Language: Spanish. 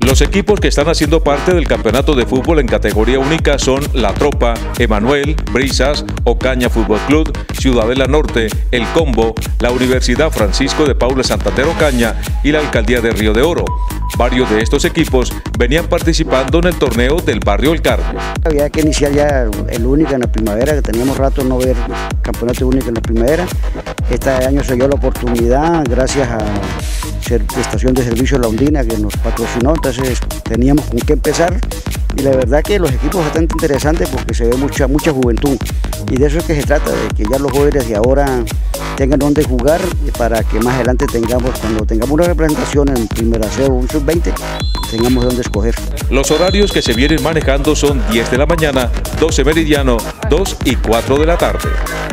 Los equipos que están haciendo parte del campeonato de fútbol en categoría única son La Tropa, Emanuel, Brisas, Ocaña Fútbol Club, Ciudadela Norte, El Combo, la Universidad Francisco de Paula Santander Ocaña y la Alcaldía de Río de Oro. Varios de estos equipos venían participando en el torneo del barrio El Carmen. Había que iniciar ya el única en la primavera, que teníamos rato no ver campeonato único en la primavera. Este año se dio la oportunidad gracias a Estación de Servicio La Ondina, que nos patrocinó, entonces teníamos con qué empezar. Y la verdad que los equipos son bastante interesantes porque se ve mucha juventud. Y de eso es que se trata, de que ya los jóvenes de ahora tengan donde jugar para que más adelante cuando tengamos una representación en Primera C o un Sub-20, tengamos donde escoger. Los horarios que se vienen manejando son 10 de la mañana, 12 meridiano, 2 y 4 de la tarde.